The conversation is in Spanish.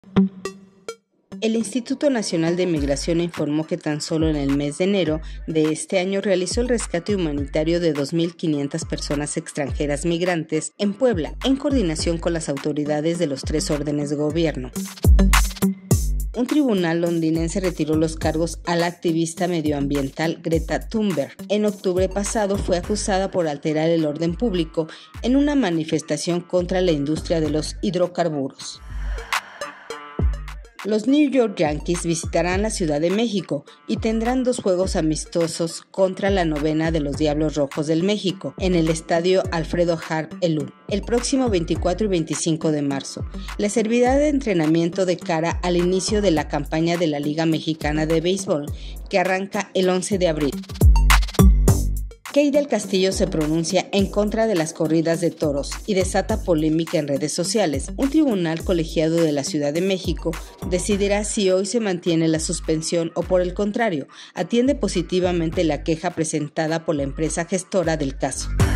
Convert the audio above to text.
El Instituto Nacional de Migración informó que tan solo en el mes de enero de este año realizó el rescate humanitario de 2.500 personas extranjeras migrantes en Puebla, en coordinación con las autoridades de los 3 órdenes de gobierno. Un tribunal londinense retiró los cargos a la activista medioambiental Greta Thunberg. En octubre pasado fue acusada por alterar el orden público en una manifestación contra la industria de los hidrocarburos. Los New York Yankees visitarán la Ciudad de México y tendrán 2 juegos amistosos contra la novena de los Diablos Rojos del México en el estadio Alfredo Harp Elú, el próximo 24 y 25 de marzo. Les servirá de entrenamiento de cara al inicio de la campaña de la Liga Mexicana de Béisbol, que arranca el 11 de abril. Key del Castillo se pronuncia en contra de las corridas de toros y desata polémica en redes sociales. Un tribunal colegiado de la Ciudad de México decidirá si hoy se mantiene la suspensión o, por el contrario, atiende positivamente la queja presentada por la empresa gestora del caso.